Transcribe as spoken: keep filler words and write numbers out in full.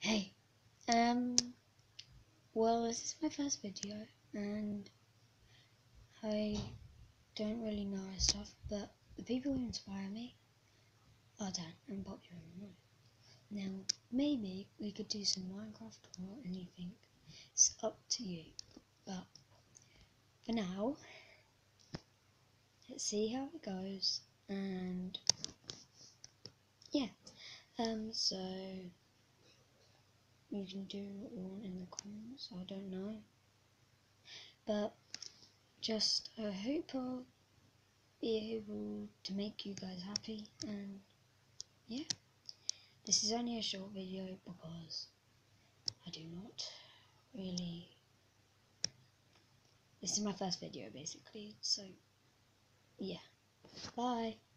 Hey, um, well, this is my first video, and I don't really know our stuff, but the people who inspire me are Dan and Popular Remote. Now, maybe we could do some Minecraft or anything. It's up to you, but for now, let's see how it goes, and yeah, um, so you can do what you want in the comments, I don't know, but just I hope I'll be able to make you guys happy, and yeah, this is only a short video because I do not really, this is my first video basically, so yeah, bye.